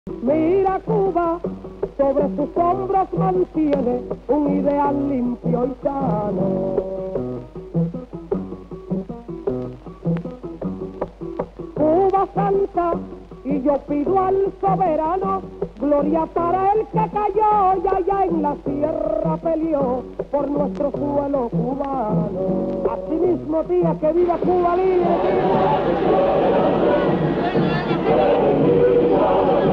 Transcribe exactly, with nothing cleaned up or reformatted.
Mira Cuba, sobre sus hombros mantiene un ideal limpio y sano. Cuba santa, y yo pido al soberano, gloria para el que cayó y allá en la sierra peleó por nuestro suelo cubano. Asimismo, tía, que viva Cuba libre.